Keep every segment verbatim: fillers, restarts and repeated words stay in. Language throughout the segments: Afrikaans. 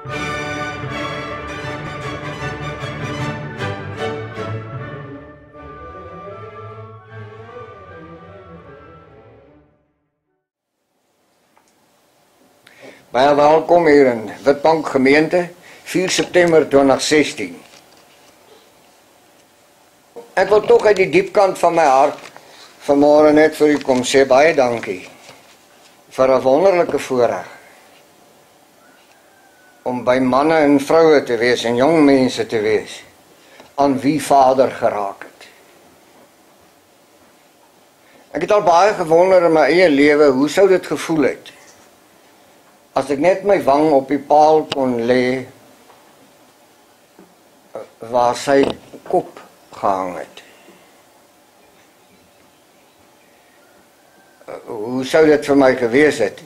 Baie welkom hier in Witbank gemeente, vier September twintig sestien. Ek wil toch uit die diepkant van my hart vanmôre net vir u kom sê baie dankie vir 'n wonderlike voorreg om by manne en vroue te wees en jong mense te wees aan wie Vader geraak het. Ek het al baie gewonder in my eie lewe, hoe sou dit gevoel het as ek net my wang op die paal kon lê waar sy kop gehang het. Hoe sou dit vir my gewees het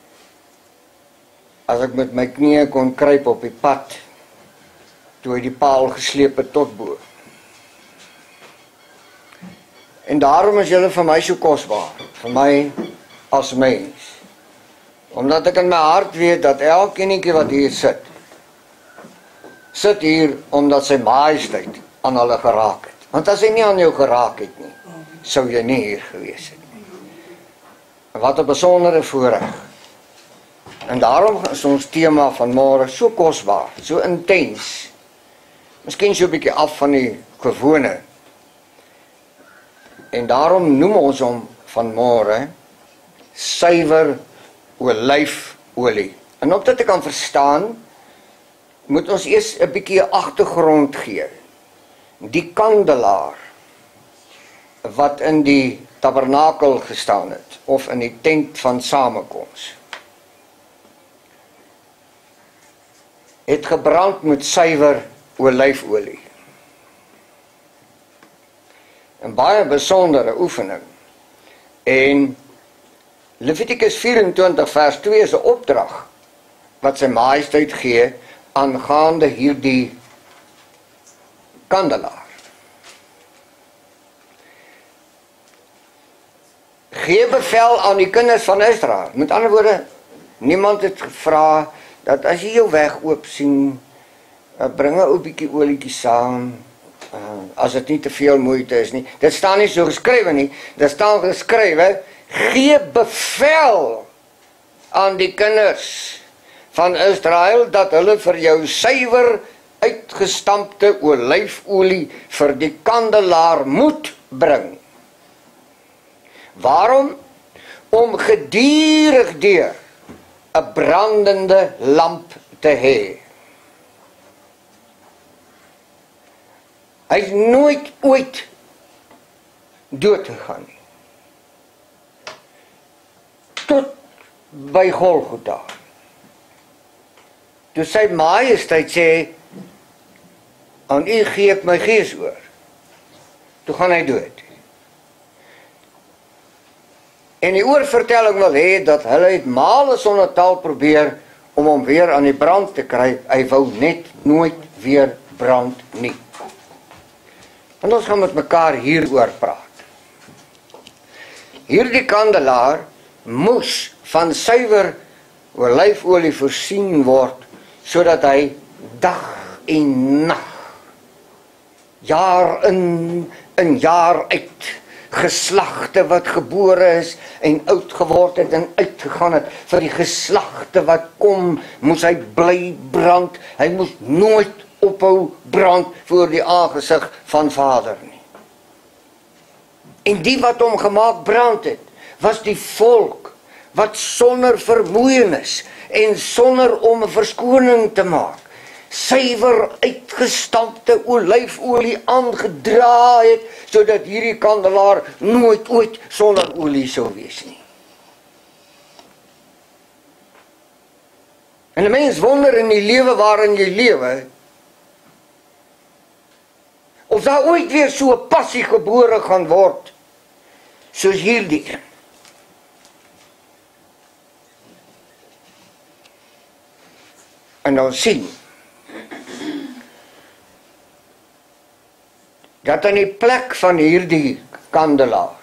as ek met my knieë kon kruip op die pad toe hy die paal gesleep het tot bo. En daarom is julle vir my so kosbaar, vir my as mens. Omdat ek in my hart weet dat elkeenetjie wat hier sit, sit hier omdat sy majesteit aan hulle geraak het. Want as hy nie aan jou geraak het nie, sou jy nie hier gewees het nie. Wat 'n besondere voorreg. En daarom is ons tema van môre so kosbaar, so intens. Miskien so 'n bietjie af van die gewone. En daarom noem ons hom van môre suiwer olyfolie. En opdat ek kan verstaan, moet ons eers 'n bietjie agtergrond gee. Die kandelaar wat in die tabernakel gestaan het, of in die tent van samekoms, het gebrand met suiwer olyfolie. 'n Baie besondere oefening. En Levitikus vyf-en-twintig vers twee is 'n opdrag wat sy majesteit gee aangaande hierdie kandelaar. Gee bevel aan die kinders van Israel. Met ander woorde, niemand het gevra dat as jy jou weg oop sien, bring 'n ou bietjie olietjie saam, as dit nie te veel moeite is nie. Dit staan nie so geskrywe nie. Dit staan geskrywe, gee bevel aan die kinders van Israel dat hulle vir jou suiwer uitgestampte olyfolie vir die kandelaar moet bring. Waarom? Om gedurig deur 'n brandende lamp te hê. Hy is nooit ooit dood gegaan nie. Tot by Golgotha. Toe sy majesteit sê, aan u gee ek my gees oor. Toe gaan hy dood. En die oorvertelling wil hê dat hulle het male sonder taal probeer om hom weer aan die brand te kry. Hy wou net nooit weer brand nie. En ons gaan met mekaar hieroor praat. Hierdie kandelaar moes van suiwer olyfolie voorsien word, sodat hy dag en nag, jaar in en jaar uit, geslagte wat gebore is en oud geword het en uitgegaan het, vir die geslagte wat kom, moes hy bly brand. Hy moes nooit ophou brand voor die aangesig van Vader nie. En die wat hom gemaak brand het, was die volk wat sonder vermoeienis en sonder om 'n verskoning te maak, suiwer uitgestampte olyfolie aangedra het, sodat hierdie kandelaar nooit ooit sonder olie sou wees nie. En 'n mens wonder in die lewe waarin jy lewe, of daar ooit weer so 'n passie gebore gaan word, soos hierdie. En dan sien, dat aan die plek van hierdie kandelaar,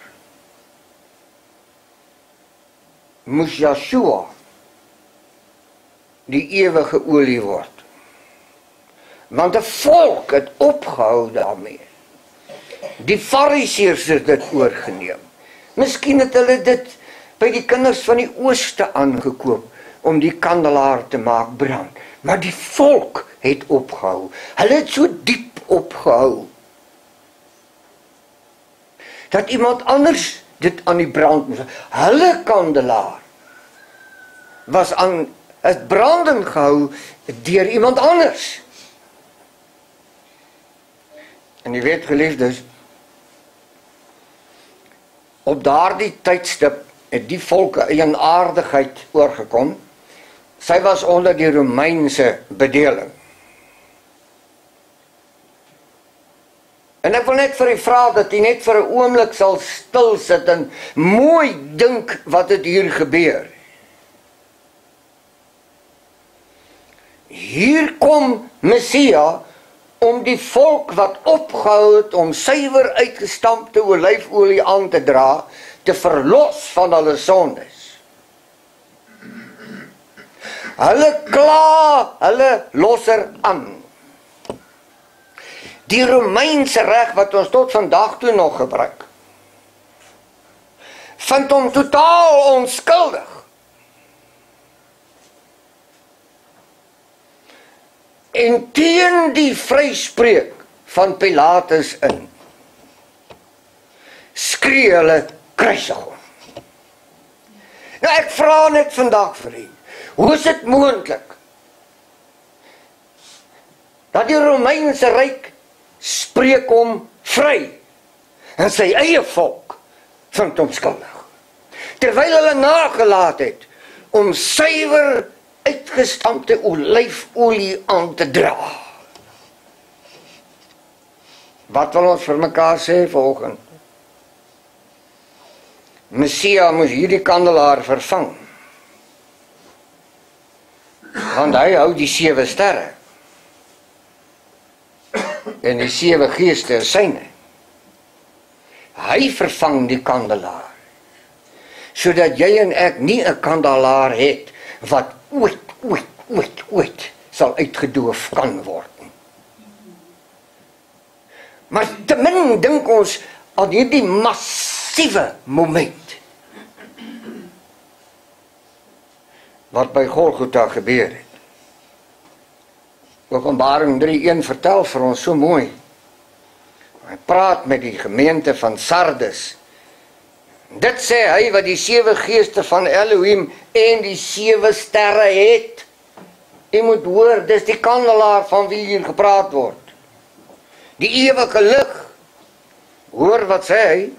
moes Joshua die ewige olie word. Want 'n volk het opgehou daarmee. Die Fariseërs het dit oorgeneem. Miskien het hulle dit by die kinders van die ooste aangekoop om die kandelaar te maak brand. Maar die volk het opgehou. Hulle het so diep opgehou dat iemand anders dit aan die brand moes. Hulle kandelaar was aan het branden gehou deur iemand anders. En jy weet, geliefdes, op daardie tydstip het die volke eienaardigheid oorgekom. Sy was onder die Romeinse bedeling. En ek wil net vir u vra dat u net vir 'n oomblik sal stil sit en mooi dink wat het hier gebeur. Hier kom Messia om die volk wat opgehou het om suiwer uitgestampte olyfolie aan te dra, te verlos van hulle sondes. Hulle kla, hulle los er aan. Die Romeinse reg wat ons tot vandag toe nog gebruik, vind hom totaal onskuldig. En teen die vryspreek van Pilatus in, skree hulle kruisig hom. Nou ek vra net vandag vir u, hoe is dit moontlik dat die Romeinse ryk spreek hom vry en sy eie volk vind hom skuldig, terwyl hulle nagelaat het om suiwer uitgestampte olyfolie aan te dra? Wat wil ons vir mekaar sê vanoggend? Messia moes hierdie kandelaar vervang, want hy hou die sewe sterre en die sewe geeste is syne. Hy vervang die kandelaar, sodat jy en ek nie 'n kandelaar het wat ooit, ooit, ooit, ooit sal uitgedoof kan word. Maar te min dink ons aan hierdie massiewe moment wat by Golgotha gebeur het. Openbaring drie een vertel vir ons so mooi. Hy praat met die gemeente van Sardes. Dit sê hy wat die sewe geeste van Elohim en die sewe sterre het. Jy moet hoor, dis die kandelaar van wie hier gepraat word. Die ewige lig. Hoor wat sê hy?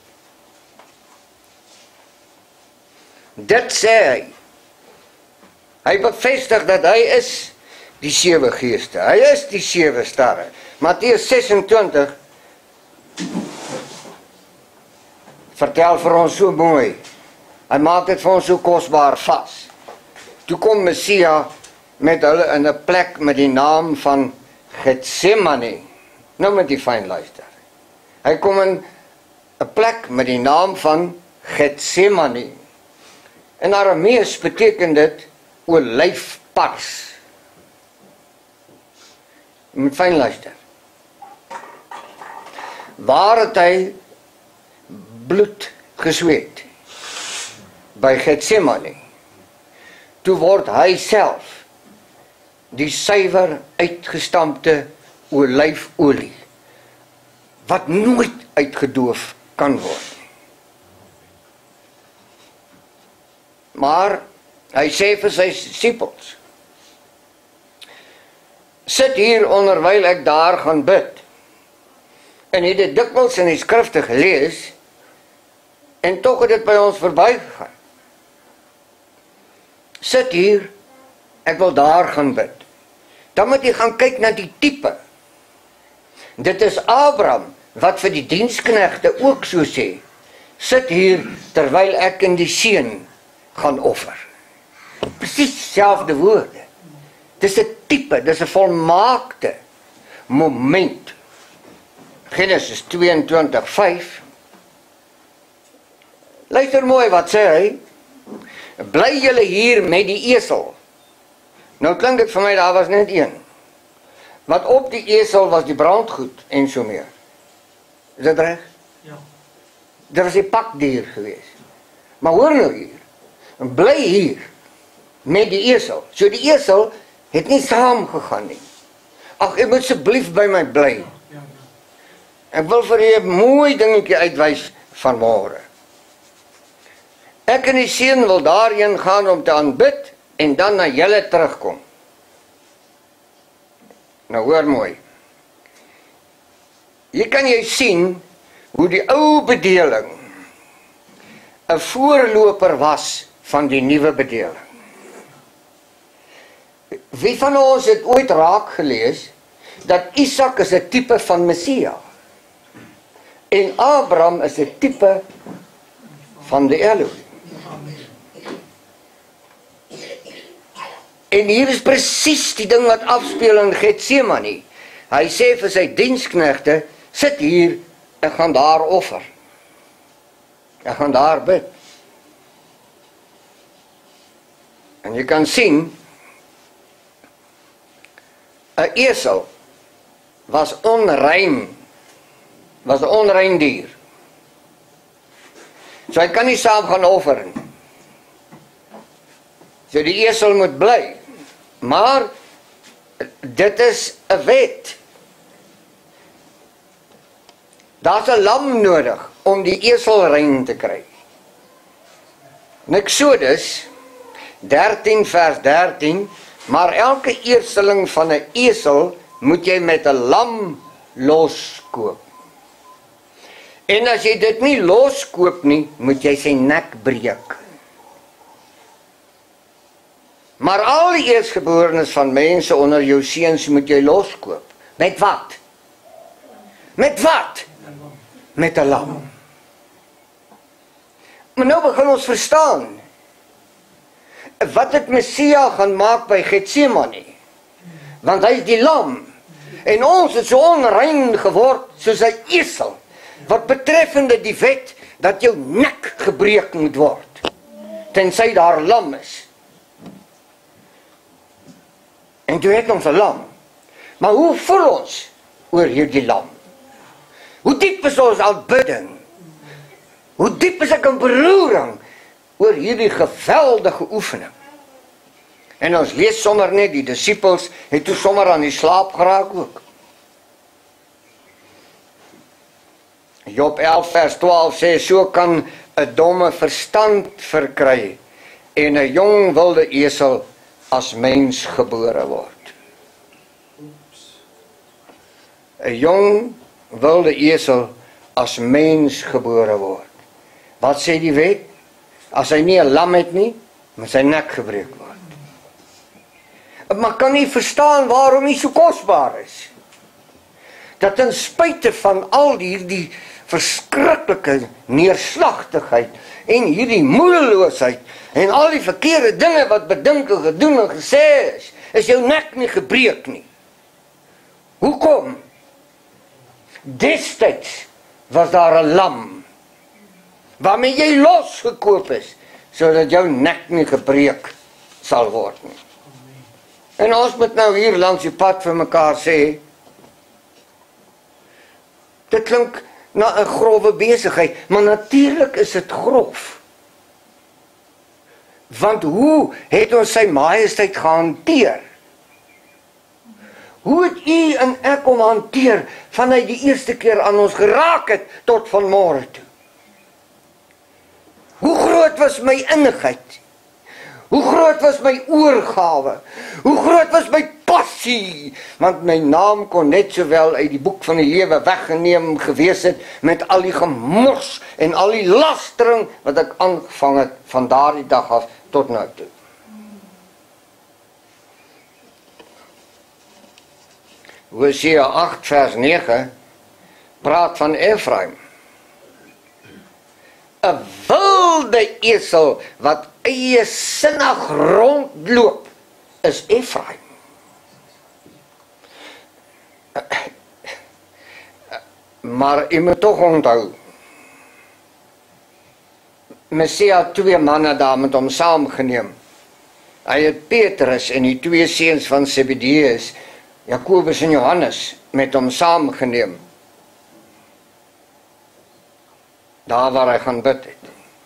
Dit sê hy. Hy bevestig dat hy is die sewe geeste. Hy is die sewe sterre. Matteus ses en twintig vertel vir ons so mooi. Hy maak dit vir ons so kosbaar vas. Toe kom Messia met hulle in 'n plek met die naam van Getsemane. Nou met die fyn luister. Hy kom in 'n plek met die naam van Getsemane. In Aramees beteken dit olyfpars. Jy moet fyn luister. Waar het hy bloed gesweet? By Getsemane. Toe word hy self die suiwer uitgestampte olyfolie wat nooit uitgedoof kan word. Maar hy sê vir sy disippels, sit hier onderwyl ek daar gaan bid. En hy het dit dikwels in die skrifte gelees, en tog het dit by ons verbygegaan. Sit hier, ek wil daar gaan bid. Dan moet jy gaan kyk na die tipe. Dit is Abraham, wat vir die diensknegte ook so sê, sit hier, terwyl ek in die seun gaan offer. Presies dieselfde woorde. Dis 'n tipe, dis 'n volmaakte moment. Genesis tweeëntwintig vyf. Luister mooi wat sê hy. Bly julle hier met die esel. Nou klink dit vir my, daar was net een. Wat op die esel was die brandgoed en so meer. Is dit reg? Ja. Dit was die pakdier gewees. Maar hoor nou hier, bly hier, met die esel. So die esel het nie saam gegaan nie. Ag, ek moet asseblief by my bly. Ja, ja. Ek wil vir u 'n mooi dingetjie uitwys vanmôre. Ek en die seun wil daarheen gaan om te aanbid en dan na julle terugkom. Nou hoor mooi. Hier kan jy sien hoe die ou bedeling 'n voorloper was van die nuwe bedeling. Wie van ons het ooit raak gelees dat Isak is 'n tipe van Messia en Abraham is 'n tipe van die Elohim. En hier is presies die ding wat afspeel in Getsemane. Hy sê vir sy diensknegte, sit hier, ek gaan daar offer. Ek gaan daar bid. En jy kan sien, 'n esel was onrein, was 'n onrein dier. So hy kan nie saam gaan offer nie. So die esel moet bly. Maar dit is 'n wet. Daar's 'n lam nodig om die esel rein te kry. In Eksodus dertien vers dertien, maar elke eersteling van 'n esel moet jy met 'n lam loskoop. En as jy dit nie loskoop nie, moet jy sy nek breek. Maar al die eerstgeborenes van mense onder jou seuns moet jy loskoop. Met wat? Met wat? Met 'n lam. Maar nou begin ons verstaan wat het Messia gaan maak by Getsemane. Want hy is die lam. En ons het so onrein geword soos 'n esel. Wat betreffende die wet dat jou nek gebreek moet word. Tensy daar lam is. En toe het ons 'n lam. Maar hoe voel ons oor hierdie lam? Hoe diep is ons aanbidding? Hoe diep is ek in beroering oor hierdie geweldige oefening? En ons lees sommer net, die disippels het toe sommer aan die slaap geraak ook. Job elf vers twaalf sê, so kan 'n domme verstand verkry en 'n jong wilde esel as mens gebore word. 'n Jong wilde esel as mens gebore word. Wat sê die wet? As hy nie 'n lam het nie, moet sy nek gebreek word. Maar kan nie verstaan waarom hy so kosbaar is. Dat ten spyte van al hierdie verskriklike neerslagtigheid en hierdie moedeloosheid en al die verkeerde dinge wat bedink en gedoen en gesê is, is jou nek nie gebreek nie. Hoekom? Destyds was daar 'n lam waarmee jy losgekoop is, sodat jou nek nie gebreek sal word nie. En ons moet nou hier langs die pad vir mekaar sê, dit klink na 'n grove besigheid, maar natuurlik is dit grof. Want hoe het ons sy majesteit gehanteer? Hoe het u en ek hom hanteer van hy die eerste keer aan ons geraak het tot vanmôre toe? Hoe groot was my innigheid? Hoe groot was my oorgawe? Hoe groot was my passie? Want my naam kon net sowel uit die boek van die lewe weggeneem gewees het met al die gemors en al die lastering wat ek aangevang het van daardie dag af tot nou toe. Hosea agt vers nege praat van Efraim. 'n wilde esel wat eie sinnig rondloop is Efraim. Maar jy moet tog onthou, Messia twee manne daar met hom saamgeneem. Hy het Petrus en die twee seuns van Zebedeus, Jakobus en Johannes, met hom saamgeneem. Daar waar hy gaan bid het.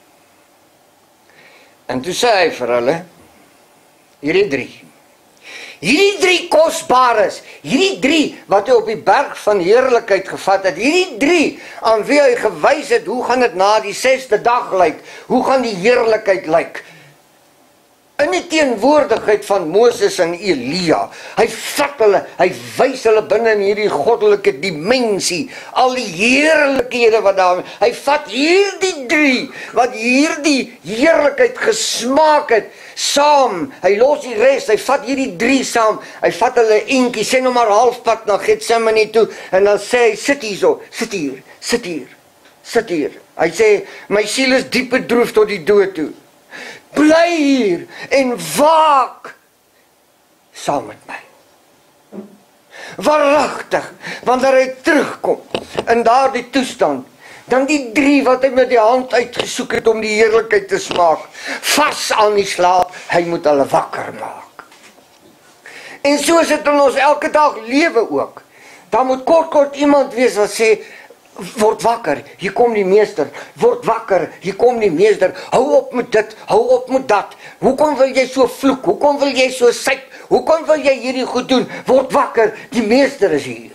En toe sê hy vir hulle, hierdie drie, hierdie drie kosbares, hierdie drie wat hy op die berg van heerlikheid gevat het, hierdie drie aan wie hy gewys het, hoe gaan dit na die sesde dag lyk, hoe gaan die heerlikheid lyk, in die teenwoordigheid van Moses en Elia, hy vat hulle, hy wys hulle binne in hierdie goddelike dimensie, al die heerlikhede wat daar, hy vat hierdie drie, wat hierdie heerlikheid gesmaak het, saam, hy los die rest, hy vat hierdie drie saam, hy vat hulle eentjie, sê nou maar halfpad na Getsemane toe, en dan sê hy, sit hier so, sit hier, sit hier, sit hier, hy sê, my siel is diep bedroef tot die dood toe, bly hier en waak saam met my. Waaragtig, wanneer hy terugkom in daardie toestand, dan die drie wat hy met die hand uitgesoek het om die heerlikheid te smaak, vas aan die slaap, hy moet hulle wakker maak. En so is dit in ons elke dag lewe ook. Daar moet kort kort iemand wees wat sê, word wakker, hier kom die meester, word wakker, hier kom die meester, hou op met dit, hou op met dat, hoekom wil jy so vloek, hoekom wil jy so syp, hoekom wil jy hierdie goed doen, word wakker, die meester is hier.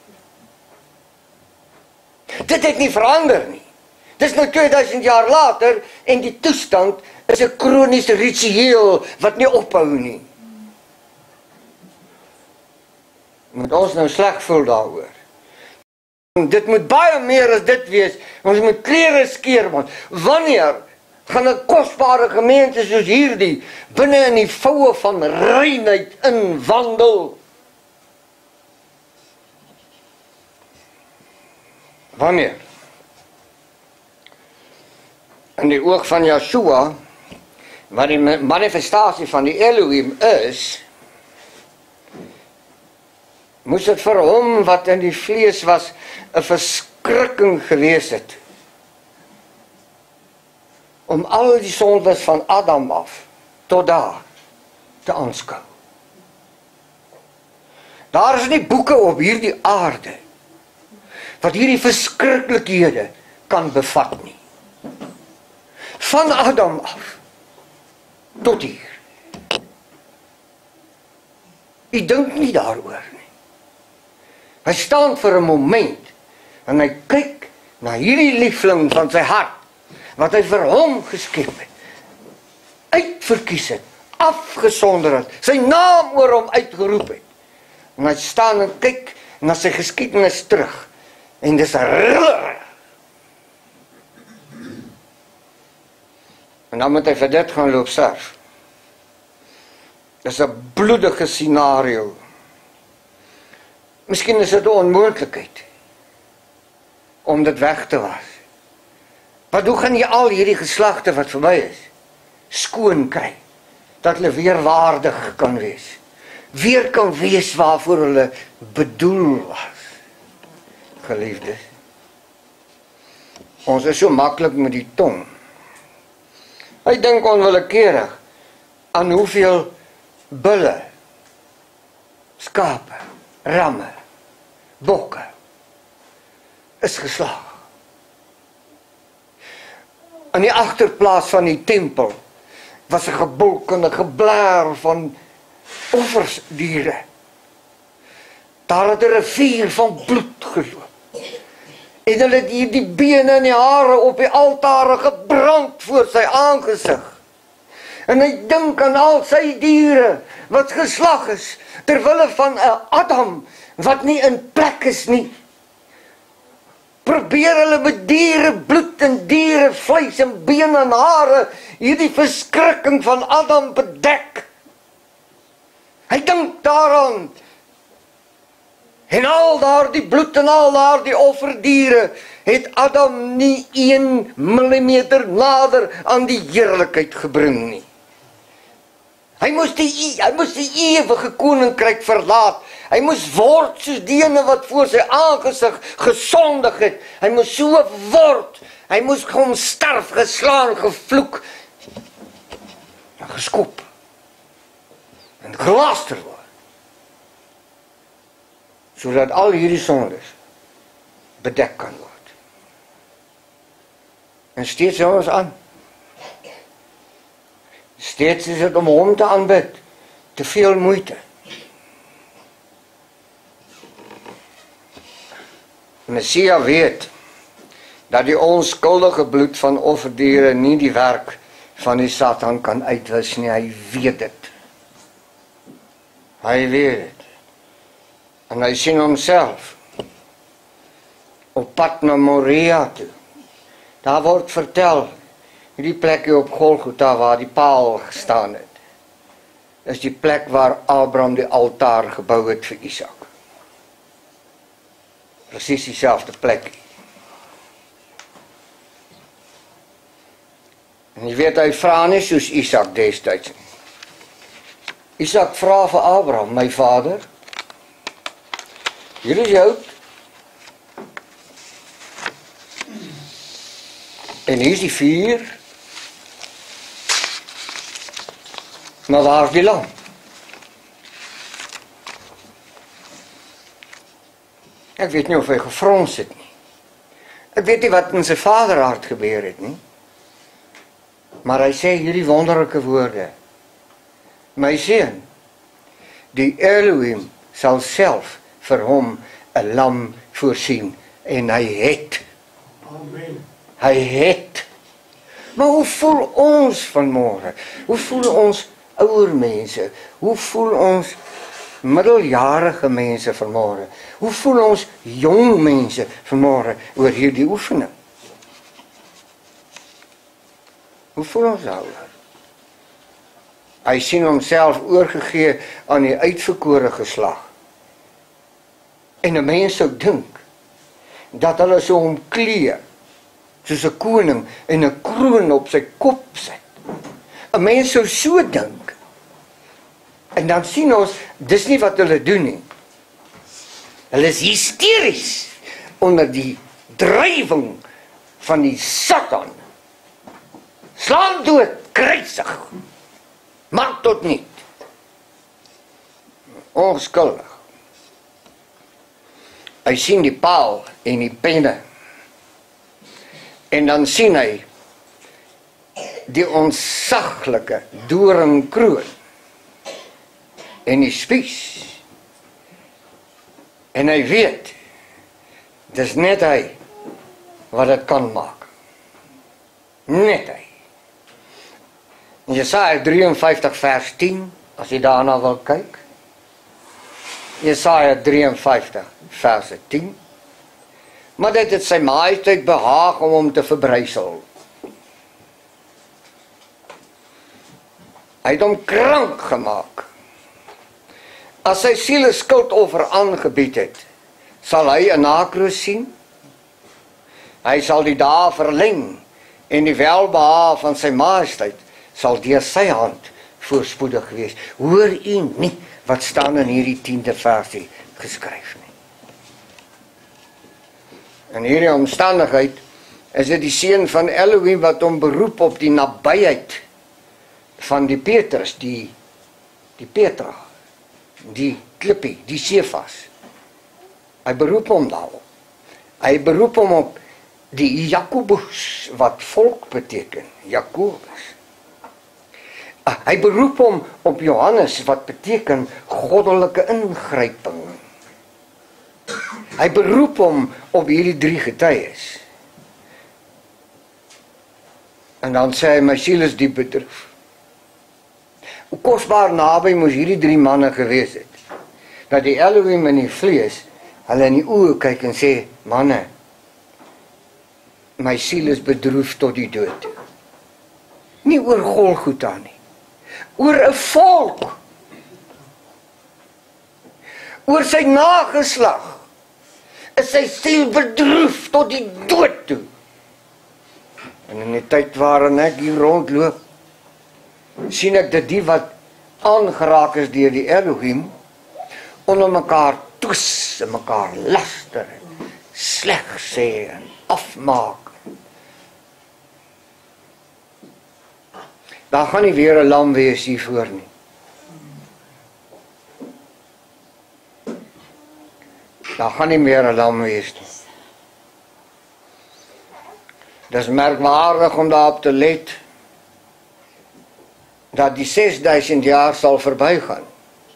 Dit het nie verander nie, dit is nou tweeduisend jaar later, en die toestand is 'n kroniese ritueel, wat nie ophou nie. Moet ons nou sleg voel daaroor. Dit moet baie meer as dit wees, ons moet klere skeer, want wanneer gaan 'n kosbare gemeente soos hierdie, binne in die voue van reinheid inwandel? Wanneer? In die oog van Yeshua, wat die manifestasie van die Elohim is, moes dit vir hom wat in die vlees was 'n verskrikking gewees het om al die sondes van Adam af tot daar te aanskou. Daar is nie boeke op hierdie aarde wat hierdie verskriklikhede kan bevat nie. Van Adam af tot hier. U dink nie daaroor nie. Hy staan vir 'n moment en hy kyk na hierdie liefling van sy hart, wat hy vir hom geskep het, uitverkies het, afgesonder het, sy naam oor hom uitgeroep het. En hy staan en kyk na sy geskiedenis terug, en dis 'n riller. En dan moet hy vir dit gaan loop sterf. Dis 'n bloedige scenario. Miskien is dit 'n onmoontlikheid om dit weg te was. Maar hoe gaan jy al hierdie geslagte wat verby is, skoon kry, dat hulle weer waardig kan wees, weer kan wees waarvoor hulle bedoel was? Geliefdes, ons is so maklik met die tong. Hy dink onwillekeurig aan hoeveel bulle, skape, ramme, bokke is geslag. In die agterplaas van die tempel was 'n gebulk en 'n geblaar van offersdiere. Daar het 'n rivier van bloed geloop. En hulle het hier die bene en die hare op die altare gebrand voor sy aangesig. En hy dink aan al sy diere wat geslag is, terwille van 'n Adam wat nie in plek is nie. Probeer hulle met diere bloed en diere vleis en bene en hare hierdie verskrikking van Adam bedek. Hy dink daaraan. En al daar die bloed en al daar die offerdiere het Adam nie een millimeter nader aan die heerlikheid gebring nie. Hy moes die, hy moes die ewige koninkryk verlaat. Hy moes word soos diene wat voor sy aangesig gesondig het. Hy moes so word. Hy moes kom sterf, geslaan, gevloek, geskop. gelaaster word. Sodat al hierdie sondes bedek kan word. En steeds hou ons aan. Steeds is dit om hom te aanbid, te veel moeite. Messia weet dat die onskuldige bloed van offerdiere nie die werk van die Satan kan uitwis nie. Hy weet dit. Hy weet dit. En hy sien homself op pad na Moria toe. Daar word vertel, die plekje op Golgotha waar die paal gestaan het, is die plek waar Abraham die altaar gebou het vir Isak. Precies diezelfde plek. En jy weet, hy vra nie soos Isak destyds. Isak vra vir Abraham, my vader, hier is jou, en hier is die vuur, maar waar is die lam? Ek weet nie of hy gefrons het nie. Ek weet nie wat in sy vaderhart gebeur het nie. Maar hy sê hierdie wonderlike woorde. My seun, die Elohim sal self vir hom 'n lam voorsien. En hy het. Amen. Hy het. Maar hoe voel ons vanmôre? Hoe voel ons ouer mense? Hoe voel ons middeljarige mense vanmôre? Hoe voel ons jong mense vanmôre oor hierdie oefening? Hoe voel ons daaroor? Hy sien homself oorgegee aan die uitverkore geslag. En 'n mens sou dink dat hulle so omklee soos 'n koning en 'n kroon op sy kop sit. 'n Mens sou so dink. En dan sien ons, dis nie wat hulle doen nie. Hulle is hysteries onder die drywing van die Satan. Slaan dood, kruisig, maak tot niet. Onskuldig. Hy sien die paal en die penne. En dan sien hy die onsaglike doringkroon en die spies. En hy weet, dis net hy wat dit kan maak. Net hy. Jesaja drieënvyftig vers tien, as jy daarna wil kyk. Jesaja drieënvyftig vers tien. Maar dit het sy majesteit behaag om hom te verbrysel. Hy het hom krank gemaak. As sy siel 'n skuldoffer aangebied het, sal hy 'n nakroos sien. Hy sal die dae verleng en die welbehae van sy majesteit sal deur sy hand voorspoedig wees. Hoor u nie wat staan in hierdie tiende versie geskryf nie. In hierdie omstandigheid is dit die seun van Elohim wat hom beroep op die nabyheid van die Petrus, die die Petra, die klippie, die Sefas. Hy beroep hom daarop. Hy beroep hom op die Jakobus, wat volk beteken, Jakobus. Hy beroep hom op Johannes, wat beteken goddelike ingryping. Hy beroep hom op hierdie drie getuies. En dan sê hy, my siel is diep bedroef. Hoe kosbaar naby moes hierdie drie manne gewees het, dat die Elohim in die vlees, hulle in die oë kyk en sê, manne, my siel is bedroef tot die dood. Nie oor Golgotha nie, oor 'n volk, oor sy nageslag, is sy siel bedroef tot die dood toe. En in die tyd waarin ek hier rondloop, sien ek dat die wat aangeraak is deur die Elohim, onder mekaar twis en mekaar laster, sleg sê en afmaak. Daar gaan nie weer 'n lam wees hiervoor nie. daar gaan nie meer 'n lam wees nie. Dis merkwaardig om daarop te let, dat die sesduisend jaar sal verbygaan.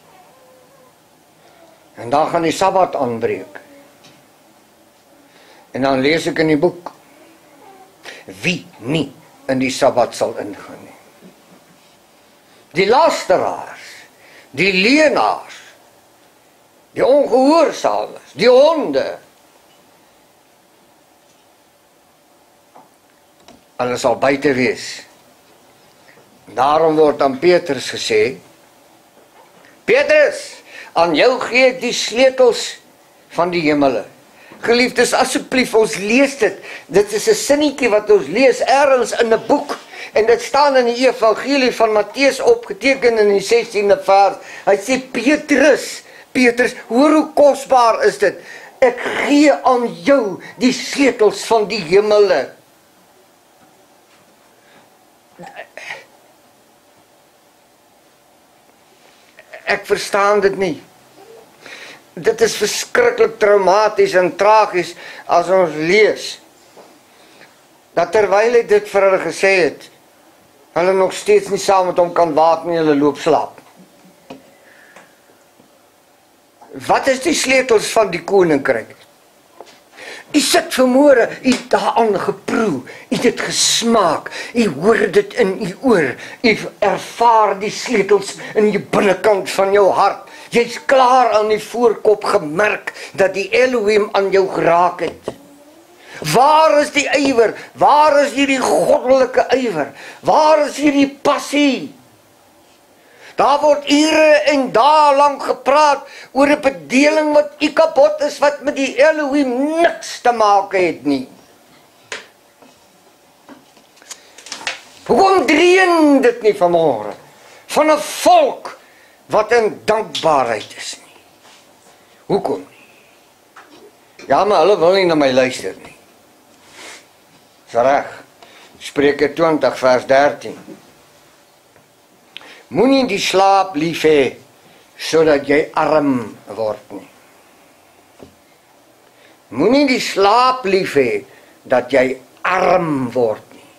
En dan gaan die Sabbat aanbreek. En dan lees ek in die boek, wie nie in die Sabbat sal ingaan nie. Die lasteraars, die leenaars, die ongehoorsaames, die honde, hulle sal buite wees. Daarom word aan Petrus gesê, Petrus, aan jou gee ek die sleutels van die hemele. Geliefdes, asseblief, ons lees dit. Dit is 'n sinnetjie wat ons lees ergens in 'n boek. En dit staan in die evangelie van Matteus opgeteken in die sestiende vers. Hy sê, Petrus, Petrus, hoor hoe kosbaar is dit. Ek gee aan jou die sleutels van die hemele. Ek verstaan dit nie. Dit is verskriklik traumaties en tragies as ons lees, dat terwyl hy dit vir hulle gesê het, hulle nog steeds nie saam met hom kan waak nie, hulle loop slaap. Wat is die sleutels van die koninkryk? U sit vanmôre, u daaraan geproe, u dit gesmaak, u hoor dit in u oor, u ervaar die sleutels in die binnekant van jou hart. Jy's klaar aan die voorkop gemerk dat die Elohim aan jou geraak het. Waar is die ywer? Waar is hierdie goddelike ywer? Waar is hierdie passie? Daar word ure en dae lank gepraat oor 'n bedeling wat u kapot is, wat met die Elohim niks te maak het nie. Hoekom dreun dit nie vanmôre van 'n volk wat in dankbaarheid is nie? Hoekom nie? Ja, maar hulle wil nie na my luister nie. Dis reg. Spreuke twintig vers dertien. Moenie die slaap lief hê, sodat jy arm word nie. Moenie die slaap lief hê, dat jy arm word nie.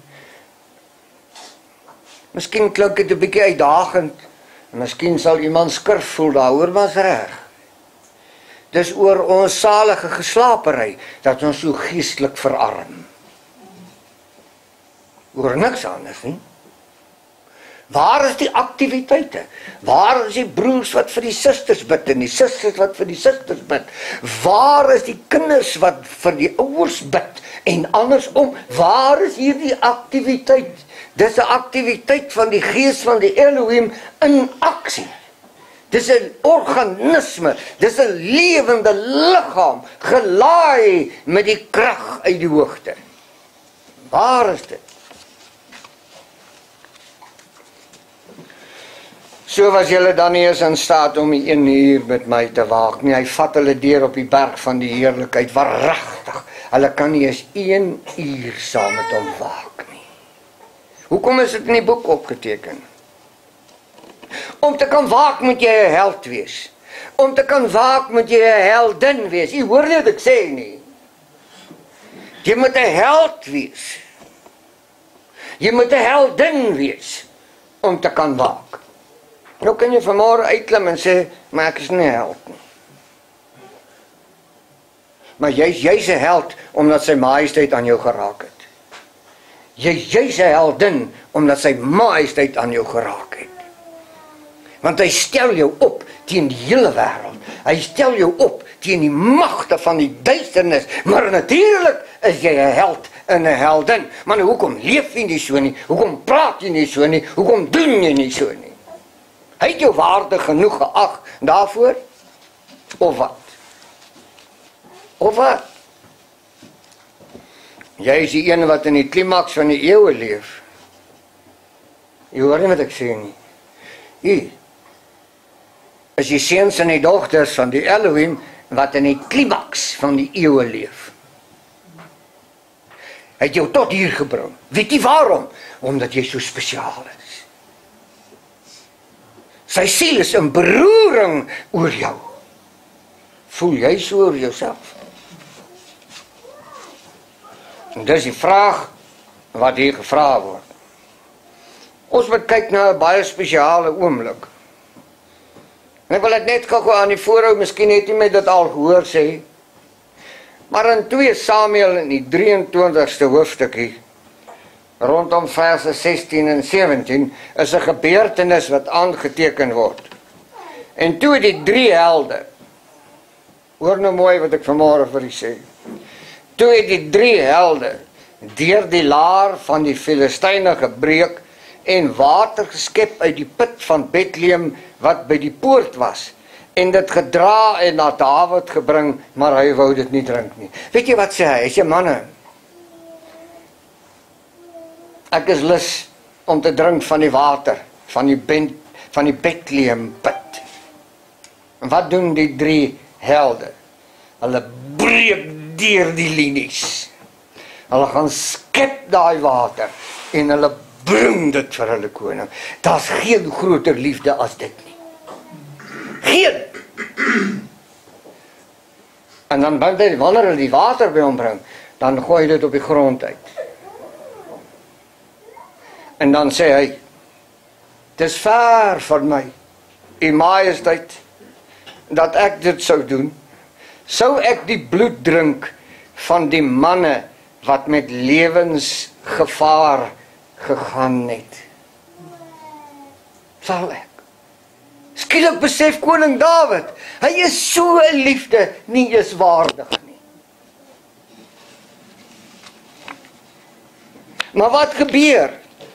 Miskien klink dit 'n bietjie uitdagend, miskien sal iemand skurf voel daaroor, maar is reg. Dis oor ons salige geslaapery, dat ons so geestelik verarm. Oor niks anders nie. Waar is die aktiwiteite? Waar is die broers wat vir die susters bid en die susters wat vir die susters bid? Waar is die kinders wat vir die ouers bid en andersom? Waar is hierdie aktiwiteit? Dis 'n aktiwiteit van die gees van die Elohim in aksie. Dis 'n organisme, dis 'n lewende liggaam, gelaai met die krag uit die hoogte. Waar is dit? So was julle dan nie eens in staat om die een uur met my te waak nie. Hy vat hulle deur op die berg van die heerlikheid, waaragtig. Hulle kan nie eens een uur saam met hom waak nie. Hoekom is dit in die boek opgeteken? Om te kan waak moet jy 'n held wees. Om te kan waak moet jy 'n heldin wees. Jy hoor nie wat ek sê nie. Jy moet 'n held wees. Jy moet 'n heldin wees om te kan waak. Nou kan jy vanmôre uitklim en sê, maar ek is nie 'n held nie. Maar jy's jy's 'n held omdat sy majesteit aan jou geraak het. Jy's jy's 'n heldin omdat sy majesteit aan jou geraak het. Want hy stel jou op teen die hele wêreld. Hy stel jou op teen die magte van die duisternis. Maar natuurlik is jy 'n held en 'n heldin. Maar nou, hoekom leef jy nie so nie? Hoekom praat jy nie so nie? Hoekom doen jy nie so nie? Hy het jou waardig genoeg geag daarvoor? Of wat? Of wat? Jy is die een wat in die klimaks van die eeuwe leef. Jy hoor nie wat ek sê nie. Jy is die seuns en die dogters van die Elohim wat in die klimaks van die eeuwe leef. Hy het jou tot hier gebring. Weet jy waarom? Omdat jy so spesiaal is. Sy siel is in beroering oor jou. Voel jy so oor jouself? En dis die vraag wat hier gevra word. Ons moet kyk na 'n baie spesiale oomblik. En ek wil dit net gou aan die voorhou, miskien het jy my dit al gehoor sê, maar in twee Samuel in die drieëntwintigste hoofstukkie, rondom verse sestien en sewentien, is 'n gebeurtenis wat aangeteken word. En toe die drie helde, hoor nou mooi wat ek vanmôre vir u sê, toe het die drie helde deur die laar van die Filistyne gebreek en water geskep uit die put van Bethlehem wat by die poort was, en dit gedra en na Dawid gebring, maar hy wou dit nie drink nie. Weet jy wat sê hy? Hy sê, manne, ek is lus om te drink van die water, van die, ben, van die Bethlehem put. En wat doen die drie helde? Hulle breek deur die linies. Hulle gaan skep daai water en hulle bring dit vir hulle koning. Daar's geen groter liefde as dit nie. Geen! En dan wanneer hulle die water by hom bring, dan gooi hy dit op die grond uit. En dan sê hy, dis ver van my, u majesteit, dat ek dit sou doen. Sou ek die bloed drink van die manne wat met lewensgevaar gegaan het? Sal ek? Skielik besef koning Dawid, hy is so 'n liefde nie eens waardig nie. Maar wat gebeur?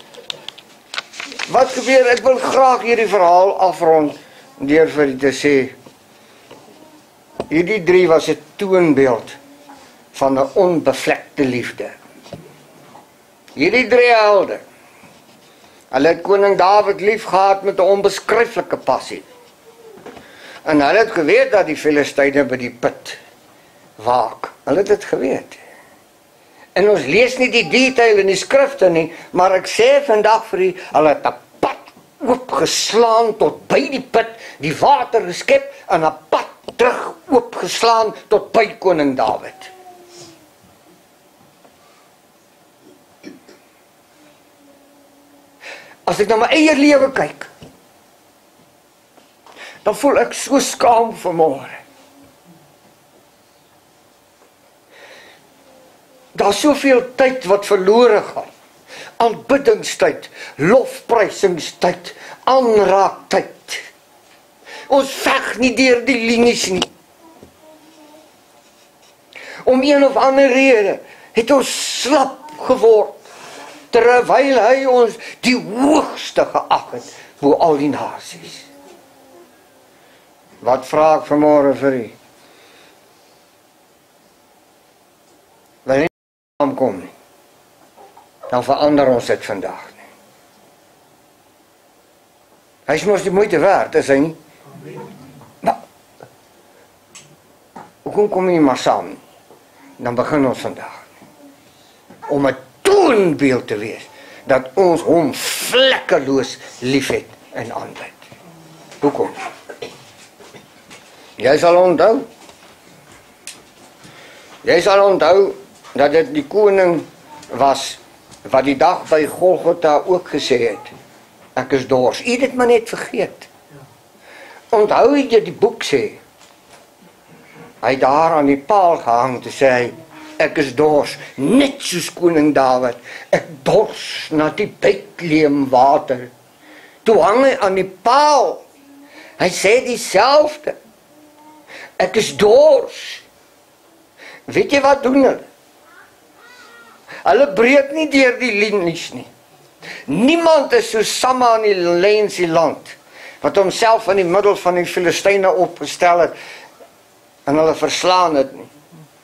Wat gebeur? Ek wil graag hierdie verhaal afrond deur vir u te sê, hierdie drie was 'n toonbeeld van 'n onbevlekte liefde. Hierdie drie helde, hulle het koning Dawid lief gehad met 'n onbeskryflike passie. En hulle het geweet dat die Filistyne by die put waak. Hulle het dit geweet. En ons lees nie die detail in die skrifte nie, maar ek sê vandag vir u, hulle het 'n pad oopgeslaan tot by die put, die water geskep en 'n pad terug oopgeslaan tot by koning Dawid. As ek na my eie lewe kyk, dan voel ek so skaam vanmôre. Daar's soveel tyd wat verlore gaan. Aanbiddingstyd, lofprysingstyd, aanraaktyd. Ons veg nie deur die linies nie. Om een of ander rede het ons slap geword, terwyl hy ons die hoogste geag het bo al die nasies. Wat vra ek vanmôre vir u? Wanneer hy aankom nie, dan verander ons dit vandag nie. Hy is mos die moeite werd, is hy nie? Maar, hoekom kom jy maar saam? Dan begin ons vandag. Om 'n toonbeeld te wees, dat ons hom vlekkeloos liefhet en aanbid. Hoekom? Jy sal onthou, jy sal onthou, dat dit die koning was, wat die dag by Golgotha ook gesê het, ek is dors. U het dit maar net vergeet. Onthou jy die boek sê, hy daar aan die paal gehang te sê, ek is dors, net soos koning Dawid, ek dors na die Bethlehem water. Toe hang hy aan die paal, hy sê dieselfde, ek is dors. Weet jy wat doen hulle? Hulle breek nie deur die linies nie. Niemand is so Samma in die Lensie land, wat homself in die middel van die Filistyne opgestel het, en hulle verslaan het nie.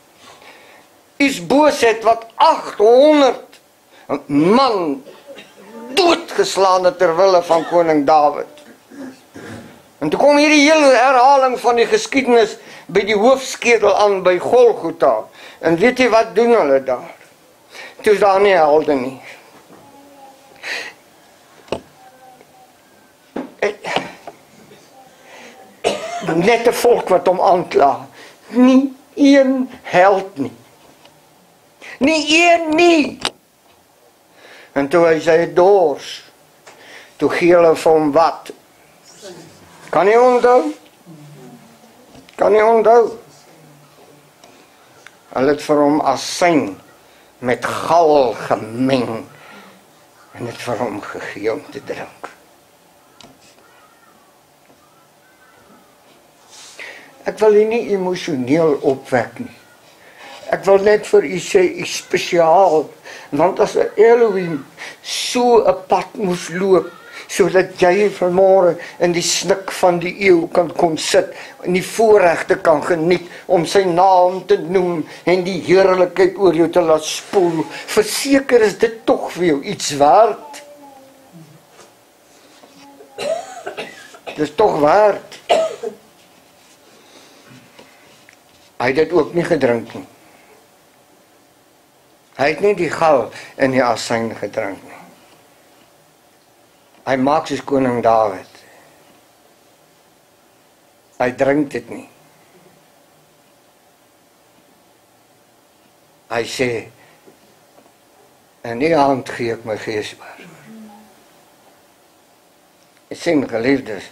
Isboset wat agthonderd man doodgeslaan het ter wille van koning Dawid. En toe kom hierdie hele herhaling van die geskiedenis by die hoofskedel aan by Golgotha. En weet jy wat doen hulle daar? Toe is daar nie helde nie. Net 'n volk wat hom aankla. nie een held nie. Nie een nie. En toe hy sy dors, toe gee hulle vir hom wat? Kan jy onthou? Kan jy onthou? Hulle het vir hom asyn met gal gemeng en het vir hom gegee om te drink. Ek wil u nie emosioneel opwek nie. Ek wil net vir u sê, u spesiaal, want as 'n Elohim so 'n pad moes loop, sodat jy vanmôre in die snik van die eeu kan kom sit, en die voorregte kan geniet om sy naam te noem, en die heerlikheid oor jou te laat spoel, verseker is dit tog vir jou iets waard. Dit is tog waard. Hy het dit ook nie gedrink nie. Hy het nie die gal in die asyn gedrink nie. Hy maak soos koning Dawid. Hy drink dit nie. Hy sê, in die hand gee ek my gees oor. Ek sien, geliefdes,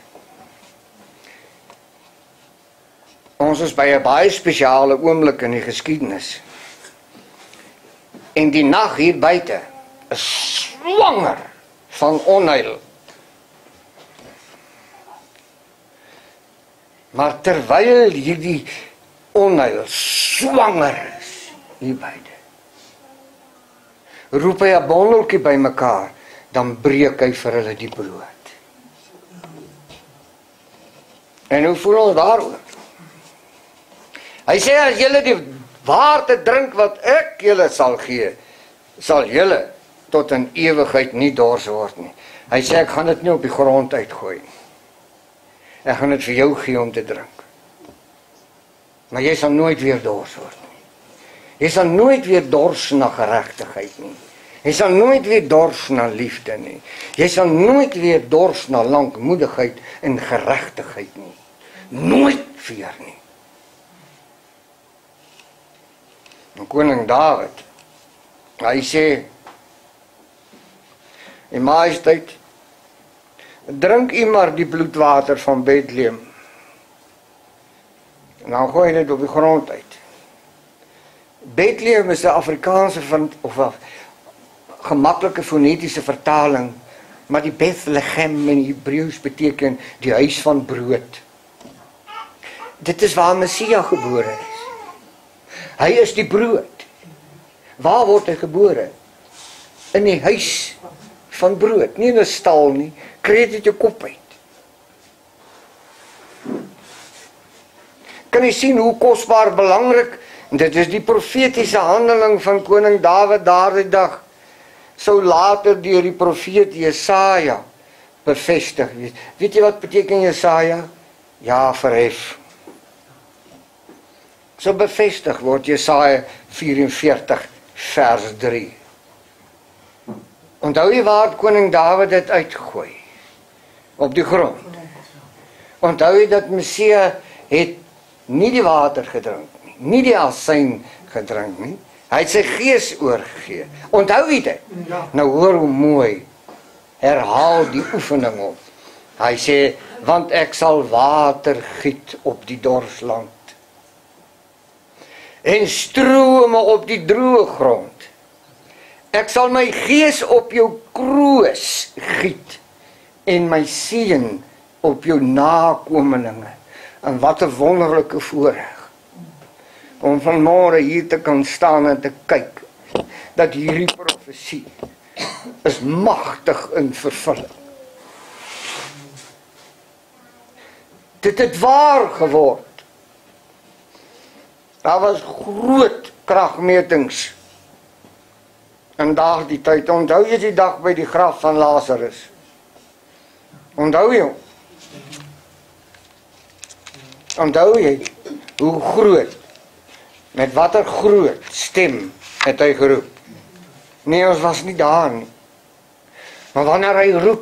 ons is by 'n baie spesiale oomblik in die geskiedenis. En die nag hier buite is swanger van onheil. Maar terwyl hierdie onheil swanger is hier buite, roep hy 'n bondeltjie bymekaar, dan breek hy vir hulle die brood. En hoe voel ons daaroor? Hy sê, as julle die water drink wat ek julle sal gee, sal julle tot in ewigheid nie dors word nie. Hy sê, ek gaan dit nie op die grond uitgooi nie. Ek gaan dit vir jou gee om te drink. Maar jy sal nooit weer dors word nie. Jy sal nooit weer dors na geregtigheid nie. Jy sal nooit weer dors na liefde nie. Jy sal nooit weer dors na lankmoedigheid en geregtigheid nie. Nooit weer nie. En koning Dawid, hy sê, in majesteit, drink u maar die bloedwater van Bethlehem. En dan gooi hy dit op die grond uit. Bethlehem is 'n Afrikaanse van, of 'n gemaklike fonetiese vertaling, maar die Bethlehem in Hebreëus beteken die huis van brood. Dit is waar Messia gebore is. Hy is die brood. Waar word hy gebore? In die huis van brood, nie in 'n stal nie. Kry dit jou kop uit. Kan jy sien hoe kosbaar belangrik, dit is die profetiese handeling van koning Dawid daardie dag, sou later deur die profeet Jesaja bevestig wees. Weet jy wat beteken Jesaja? Ja, verhef. So bevestig word Jesaja vyf-en-veertig vers drie. Onthou jy waar koning Dawid dit uitgooi? Op die grond. Onthou jy dat Messia het nie die water gedrink nie, nie die asyn gedrink nie. Hy het sy gees oorgegee. Onthou jy dit? Ja. Nou hoor hoe mooi herhaal die oefening op. Hy sê, want ek sal water giet op die dorsland en strome op die droë grond. Ek sal my gees op jou kroos giet en my seën op jou nakomelinge. En wat 'n wonderlike voorreg om vanmôre hier te kan staan en te kyk dat hierdie profesie is magtig in vervulling. Dit het waar geword. Daar was groot kragmetings in daardie tyd. Onthou jy die dag by die graf van Lazarus? Onthou jy? Onthou jy hoe groot, met watter groot stem het hy geroep? Nee, ons was nie daar nie. Maar wanneer hy roep,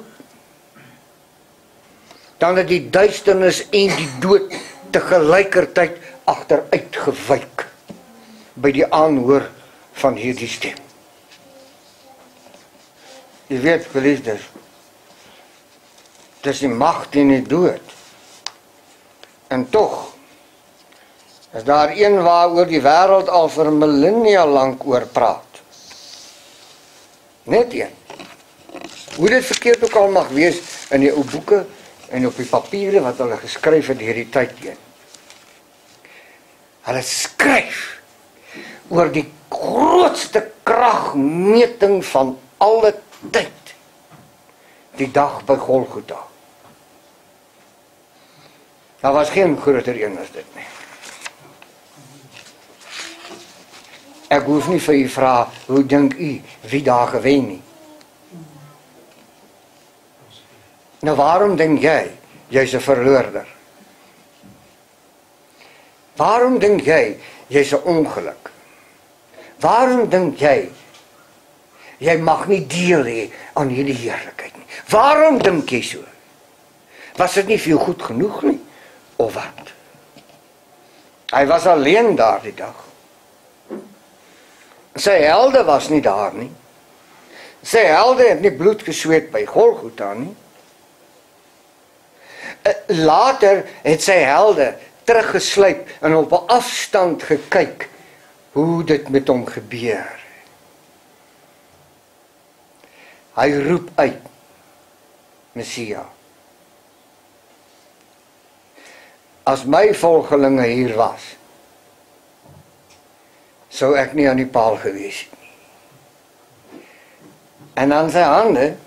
dan het die duisternis en die dood tegelijkertijd agteruit gewyk by die aanhoor van hierdie stem. Jy weet, geliefdes, dis die mag teen die dood. En tog is daar een waaroor die wêreld al vir millennia lank oor praat. Net een. Hoe dit verkeerd ook al mag wees in die ou boeke en op die papiere wat hulle geskryf het hierdie tyd heen. Hulle skryf oor die grootste kragmeting van alle tyd. Die dag by Golgotha. Daar was geen groter een as dit nie. Ek hoef nie vir u vra, hoe dink u wie daar gewen nie? Nou waarom dink jy, jy's 'n verloorder? Waarom dink jy, jy's 'n ongeluk? Waarom dink jy, jy mag nie deel hê aan hierdie heerlikheid nie? Waarom dink jy so? Was dit nie vir jou goed genoeg nie? Of wat? Hy was alleen daar die dag. Sy helde was nie daar nie. Sy helde het nie bloed gesweet by Golgotha nie. Later het sy helde teruggesluip en op 'n afstand gekyk hoe dit met hom gebeur. Hy roep uit, Messia. As my volgelinge hier was, sou ek nie aan die paal gewees het nie. En aan sy hande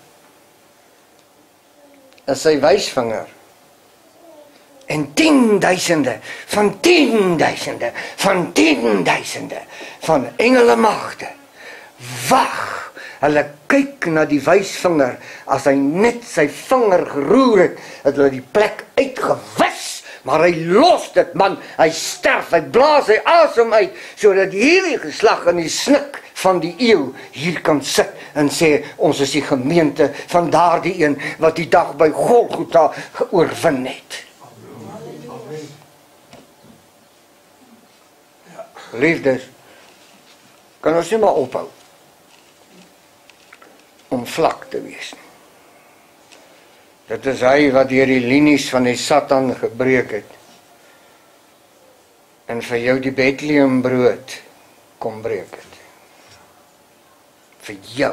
is sy wysvinger. En tienduisende, van tienduisende, van tienduisende, van engelemagte, wag, hulle kyk na die wysvinger, as hy net sy vinger geroer het, het hulle die plek uitgewis, maar hy los dit, man, hy sterf, hy blaas sy asem uit, sodat hierdie geslag in die snik van die eeu hier kan sit en sê, ons is die gemeente van daardie een, wat die dag by Golgotha geoorwin het. Liefdes, kan ons nie maar ophou om vlak te wees nie. Dit is hy wat deur die linies van die Satan gebreek het en vir jou die Bethlehem brood kom breek het. Vir jou.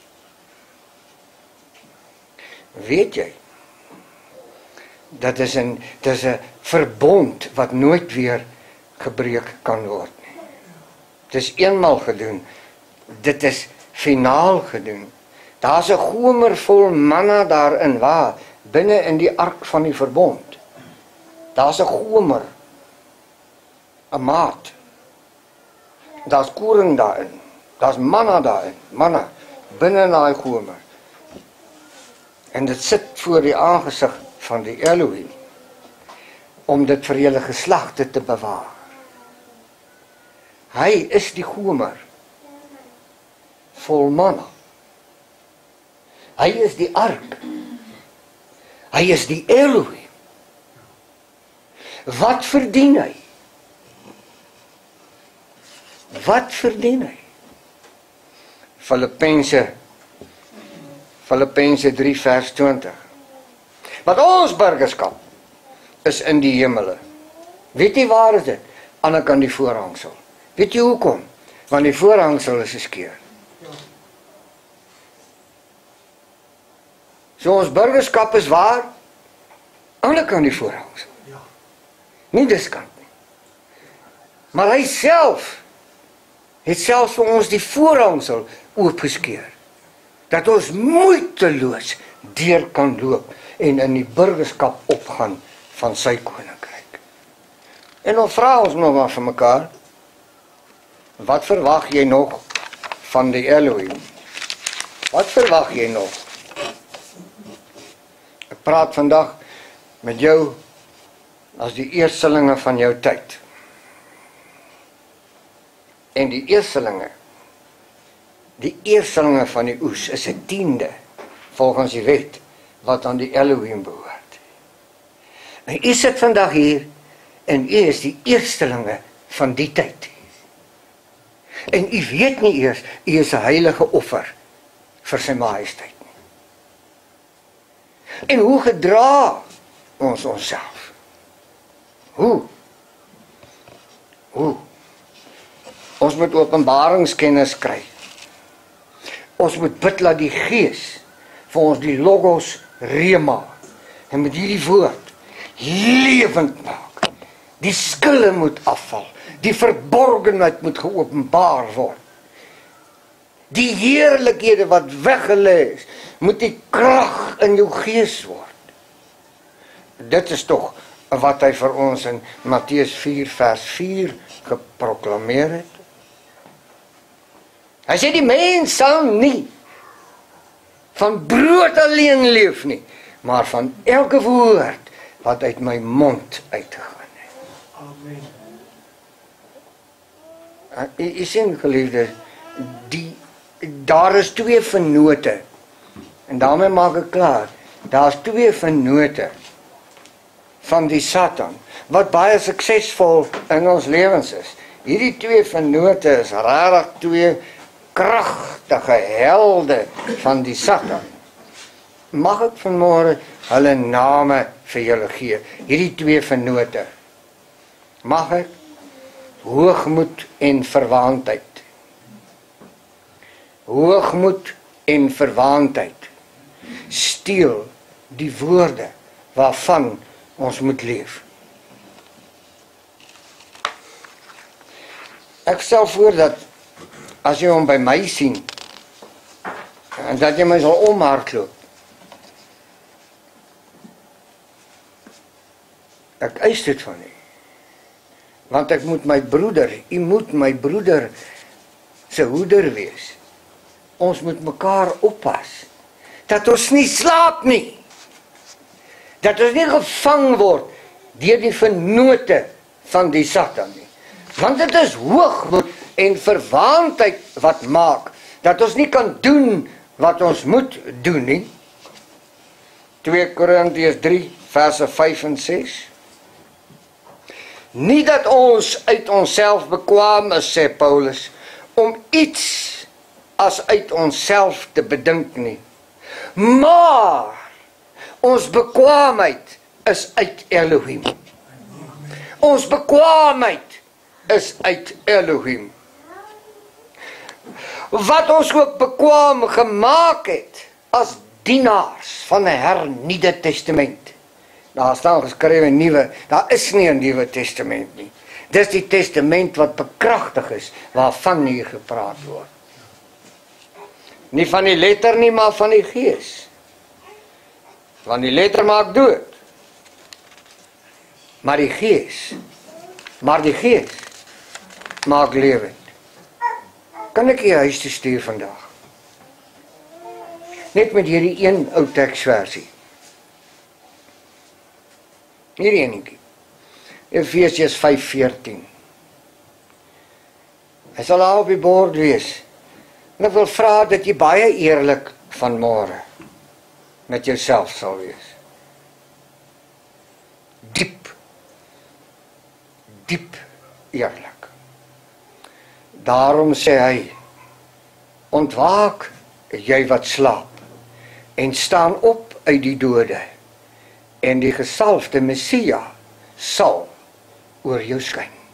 Weet jy, dat is 'n dis 'n verbond wat nooit weer gebreek kan word nie. Dit is eenmaal gedoen. Dit is finaal gedoen. Daar's 'n gomer vol manna daarin, waar binne in die ark van die verbond. Daar's 'n gomer, 'n maat. Daar's koring daarin. Daar's manna daarin, manna binne in daai gomer. En dit sit voor die aangesig van die Elohim om dit vir julle geslagte te bewaar. Hy is die gomer vol manna. Hy is die ark. Hy is die Elohim. Wat verdien hy? Wat verdien hy? Filippense Filippense drie vers twintig. Want ons burgerskap is in die hemele. Weet jy waar is dit? Aan die kant die voorhangsel. Weet jy hoekom? Want die voorhangsel is geskeur. So ons burgerskap is waar? Aan die kant die voorhangsel. Nie diskant nie. Maar hy self het selfs vir ons die voorhangsel oopgeskeur. Dat ons moeiteloos deur kan loop en in die burgerskap opgaan van sy koninkryk. En dan vra ons nog maar vir mekaar, wat verwag jy nog van die Elohim? Wat verwag jy nog? Ek praat vandag met jou as die eerstelinge van jou tyd. En die eerstelinge, die eerstelinge van die oes is 'n tiende, volgens die wet, wat aan die Elohim behoort. En u sit vandag hier, En u is die eerstelinge van die tyd. En u weet nie eers, u is 'n heilige offer vir sy majesteit nie. En hoe gedra ons onsself? Hoe? Hoe? Ons moet openbaringskennis kry. Ons moet bid dat die Gees vir ons die logos rema en met hierdie woord lewend maak. Die skille moet afval. Die verborgenheid moet geopenbaar word. Die heerlikhede wat weggelê is, moet die krag in jou gees word. Dit is tog wat hy vir ons in Matteus vier vers vier geproklameer het. Hy sê die mens sal nie van brood alleen leef nie, maar van elke woord wat uit my mond uitgegaan het. Amen. U, u sien geliefdes, die daar is twee vennote. En daarmee maak ek klaar. Daar's twee vennote van die Satan wat baie suksesvol in ons lewens is. Hierdie twee vennote is regtig twee kragtige helde van die Satan. Mag ek vanmôre hulle name vir julle gee? Hierdie twee vennote. Mag ek? Hoogmoed en verwaandheid. Hoogmoed en verwaandheid steel die woorde waarvan ons moet leef. Ek stel voor dat as jy hom by my sien, en dat jy my sal omhardloop. Ek eis dit van u. Want ek moet my broeder, u moet my broeder se hoeder wees. Ons moet mekaar oppas. Dat ons nie slaap nie. Dat ons nie gevang word deur die vennote van die Satan nie. Want dit is hoogmoed en verwaandheid wat maak dat ons nie kan doen wat ons moet doen nie. twee Korintiërs drie verse vyf en ses. Nie dat ons uit onsself bekwaam is, sê Paulus, om iets as uit onsself te bedink nie. Maar ons bekwaamheid is uit Elohim. Ons bekwaamheid is uit Elohim. Wat ons ook bekwaam gemaak het as dienaars van 'n hernieude testament. Daar staan geskrywe nuwe, daar is nie 'n nuwe testament nie. Dis die testament wat bekragtig is, waarvan hier gepraat word. Nie van die letter nie, maar van die gees. Want die letter maak dood. Maar die gees, maar die gees maak lewend. Kan ek jy huis toe stuur vandag? Net met hierdie een ou teksversie. Hierdie enetjie. Efesiërs vyf veertien. Hy sal daar op die bord wees. En ek wil vra dat jy baie eerlik vanmôre met jouself sal wees. Diep, diep eerlik. Daarom sê hy, ontwaak jy wat slaap, en staan op uit die dode, en die gesalfde Messia sal oor jou skyn.